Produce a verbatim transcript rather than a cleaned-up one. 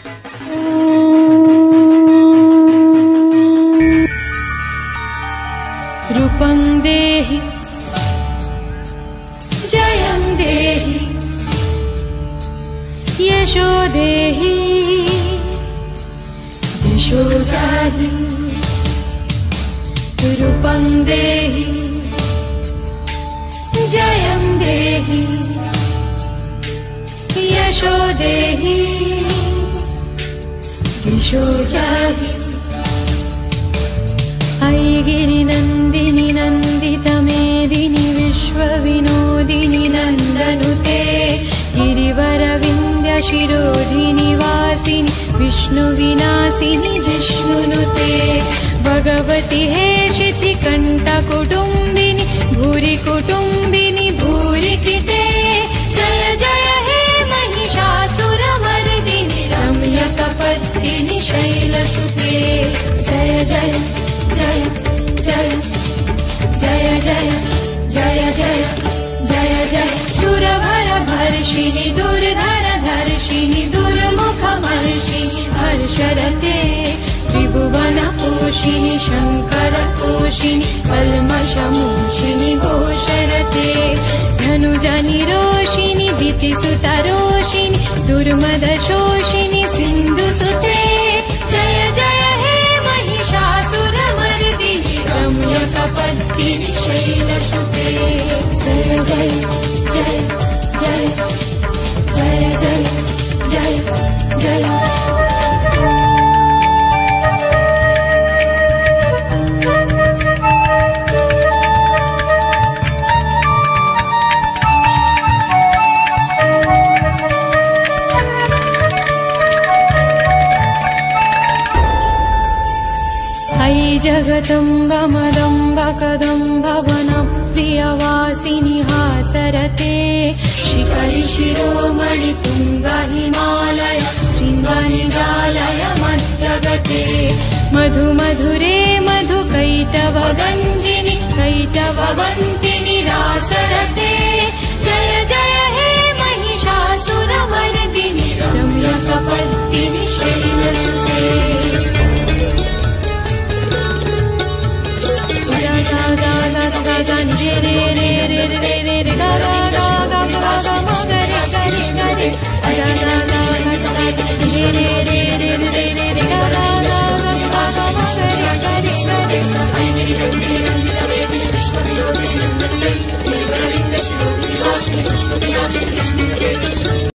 रूपं देहि जयं देहि यशो देहि दिशो जाहि। रूपं देहि जयं देहि यशो देहि दिशो जाहि। ऐगिरि नन्दिनि नन्दितमेदिनि विश्वविनोदिनि नन्दनुते गिरिवरविन्द्य शिरोधिनि वासिनि विष्णुविनाशिनि जिष्णुनुते। भगवति हेशिति कण्ठकुटुम्बिनि भूरि कुटुम्बिनि भूरि कृते। जय जय हे महिषासुरमर्दिनि रम्यकपत्तिनि शैलसुते। जय जय जय जय जय जय जय जय जय जय सुरभरभर्षिणि दुर्धरधर्षिणि दुर्मुखमर्षिणि हर्षरते। त्रिभुवनपोषिणि शङ्करपोषिणि कल्मषमोषिणि घोषरते। धनुजनिरोषिणि दितिसुतरोषिणि दुर्मदशोषिणि सिन्धुसुते। जय जय हे महिषासुरमर्दिनि रम्यकपत्तिनि शैलसुते। जय जय जय जय जय जय जय जय। जगदम्ब मदम्ब कदम्ब वनप्रियवासिनि हासरते। शिखरि शिरोमणि तुङ्ग हिमालय शृङ्गनिजालय मध्यगते। मधु मधुरे मधु कैटवगञ्जिनि कैटववन्तिनि रासरते।